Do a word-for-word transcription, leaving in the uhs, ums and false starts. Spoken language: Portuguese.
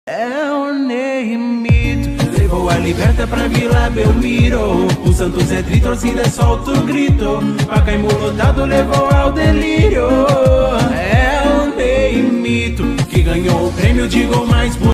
É o Neymito, levou a liberta pra Vila Belmiro. O Santos é tri, torcida solta o grito. Pacaembu lotado levou ao delírio. É o Neymito, que ganhou o prêmio de gol mais bonito.